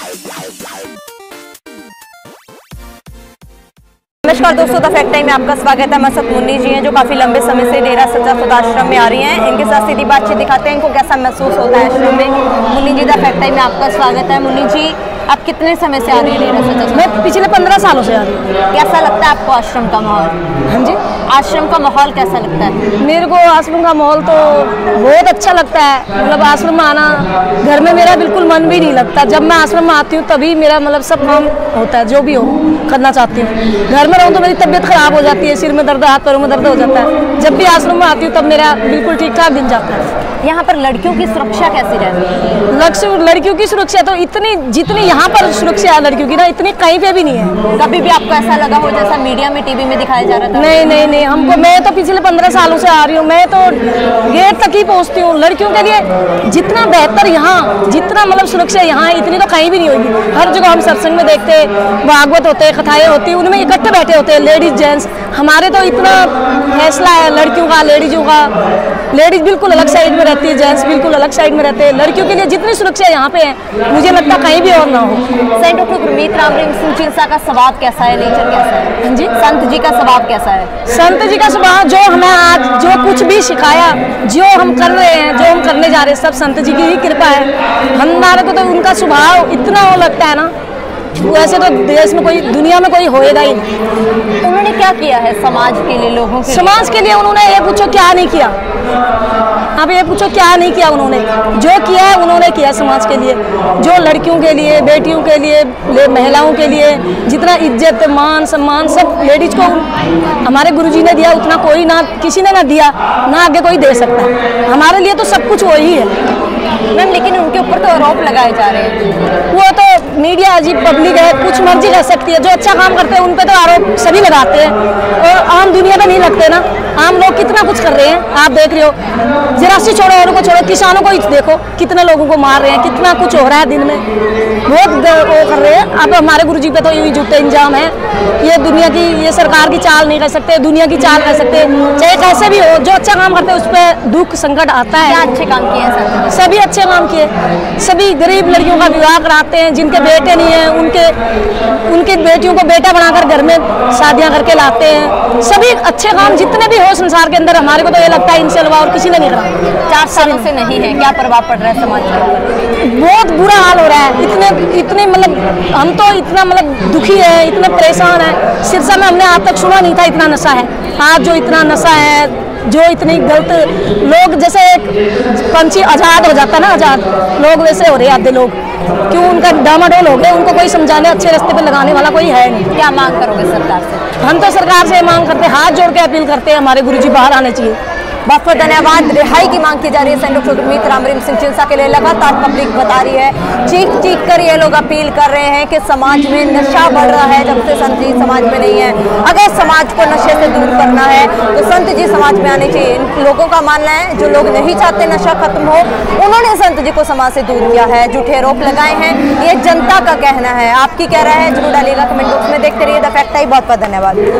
नमस्कार दोस्तों, the fact time में आपका स्वागत है। मसद मुन्नी जी हैं जो काफ़ी लंबे समय से डेरा सच्चा सौदा आश्रम में आ रही हैं। इनके साथ सीधी बातचीत दिखाते हैं, इनको कैसा महसूस होता है आश्रम में। Munni ji, the fact time में आपका स्वागत है। मुन्नी जी, आप कितने समय से आ रही है डेरा सच्चा सौदा? मैं पिछले 15 सालों से आ रही हूँ। कैसा लगता है आपको आश्रम का माहौल? हाँ जी, आश्रम का माहौल कैसा लगता है? मेरे को आश्रम का माहौल तो बहुत अच्छा लगता है। मतलब आश्रम में आना, घर में मेरा बिल्कुल मन भी नहीं लगता। जब मैं आश्रम में आती हूँ तभी मेरा मतलब सब काम होता है, जो भी हो करना चाहती हूँ। घर में रहूँ तो मेरी तबीयत खराब हो जाती है, सिर में दर्द, हाथ पैरों में दर्द हो जाता है। जब भी आश्रम में आती हूँ तब मेरा बिल्कुल ठीक ठाक दिन जाता है। यहाँ पर लड़कियों की सुरक्षा कैसी रहती है? लड़कियों की सुरक्षा तो इतनी जितनी यहाँ पर सुरक्षा है लड़कियों की ना, इतनी कहीं पे भी नहीं है। कभी भी आपको ऐसा लगा हो जैसा मीडिया में, टीवी में दिखाया जा रहा था? नहीं, हमको, मैं तो पिछले 15 सालों से आ रही हूँ। मैं तो गेट तक ही पहुँचती हूँ। लड़कियों के लिए जितना बेहतर यहाँ, जितना मतलब सुरक्षा यहाँ है, इतनी तो कहीं भी नहीं होगी। हर जगह हम सत्संग में देखते हैं, भागवत होते हैं, कथाएं होती हैं, उनमें इकट्ठे बैठे होते हैं लेडीज जेंट्स। हमारे तो इतना फैसला है लड़कियों का, लेडीजों का। लेडीज बिल्कुल अलग साइड में रहती है, जेंट्स बिल्कुल अलग साइड में रहते हैं। लड़कियों के लिए जितनी सुरक्षा यहाँ पे है, मुझे लगता है कहीं भी और ना हो। सेंट डॉक्टर गुरमीत राम सिंह चिंसा का स्वभाव कैसा है, नेचर कैसा है? हाँ जी, संत जी का स्वभाव कैसा है? संत जी का स्वभाव, जो हमें आज जो कुछ भी सिखाया, जो हम कर रहे हैं, जो हम करने जा रहे हैं, सब संत जी की ही कृपा है। हमारे को तो उनका स्वभाव इतना वो लगता है ना, वैसे तो देश में कोई, दुनिया में कोई होएगा ही नहीं। उन्होंने क्या किया है समाज के लिए, लोगों के समाज के लिए? उन्होंने ये पूछो क्या नहीं किया, आप ये पूछो क्या नहीं किया उन्होंने? जो किया है उन्होंने किया समाज के लिए। जो लड़कियों के लिए, बेटियों के लिए, महिलाओं के लिए जितना इज्जत, मान, सम्मान सब लेडीज को हमारे गुरुजी ने दिया, उतना कोई ना, किसी ने ना दिया, ना आगे कोई दे सकता। हमारे लिए तो सब कुछ वही है मैम। लेकिन उनके ऊपर तो आरोप लगाए जा रहे हैं। वो तो मीडिया अजीब पब्लिक है, कुछ मर्जी कर सकती है। जो अच्छा काम करते हैं उन पे तो आरोप सभी लगाते हैं, और आम दुनिया में नहीं लगते ना। आम लोग कितना कुछ कर रहे हैं, आप देख रहे हो। जरा सी छोड़ो, औरों को छोड़ो, किसानों को देखो कितने लोगों को मार रहे हैं, कितना कुछ हो रहा है दिन में, बहुत वो कर रहे हैं। अब हमारे गुरुजी पे तो यही झूठे इंजाम है। ये दुनिया की, ये सरकार की चाल नहीं कर सकते, दुनिया की चाल कर सकते। चाहे कैसे भी हो, जो अच्छा काम करते हैं उस पर दुख संकट आता है। क्या अच्छे काम किए हैं? सभी अच्छे काम किए। सभी गरीब लड़कियों का विवाह कराते हैं, जिनके बेटे नहीं है उनके बेटियों को बेटा बनाकर घर में शादियां करके लाते हैं। सभी अच्छे काम जितने भी हो संसार के अंदर, हमारे को तो ये लगता है इनसे अलावा और किसी ने नहीं करा। 4 सालों से नहीं है, क्या प्रभाव पड़ रहा है समाज के ऊपर? बहुत बुरा हाल हो रहा है। इतने मतलब हम तो इतना मतलब दुखी है, इतने परेशान है। सिरसा में हमने आज तक सुना नहीं था इतना नशा है। आज जो इतना नशा है, जो इतनी गलत लोग, जैसे एक पंछी आज़ाद हो जाता है ना, आज़ाद लोग वैसे हो रहे आधे लोग। क्यों? उनका डामाडोल हो गया, उनको कोई समझाने, अच्छे रास्ते पे लगाने वाला कोई है नहीं। क्या मांग करोगे सरकार से? हम तो सरकार से मांग करते, हाथ जोड़ के अपील करते हैं, हमारे गुरुजी बाहर आने चाहिए। बहुत बहुत धन्यवाद। रिहाई की मांग की जा रही है सेंट डॉक्टर गुरमीत राम सिंह चिंसा के लिए। लगातार पब्लिक बता रही है, चीख कर ये लोग अपील कर रहे हैं कि समाज में नशा बढ़ रहा है जब से संत जी समाज में नहीं है। अगर समाज को नशे से दूर करना है तो संत जी समाज में आने चाहिए। इन लोगों का मानना है, जो लोग नहीं चाहते नशा खत्म हो, उन्होंने संत जी को समाज से दूर किया है, झूठे आरोप लगाए हैं। ये जनता का कहना है, आपकी क्या राय है जरूर डालिएगा कमेंट बॉक्स में। देखते रहिए द फैक्ट टाइम। बहुत बहुत धन्यवाद।